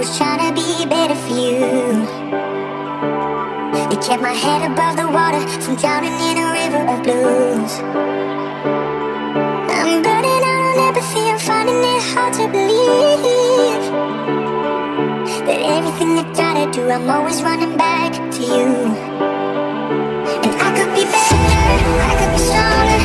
always trying to be better for you. It kept my head above the water from drowning in a river of blues. I'm burning out on empathy, I'm finding it hard to believe that everything I try to do, I'm always running back to you. And I could be better, I could be stronger,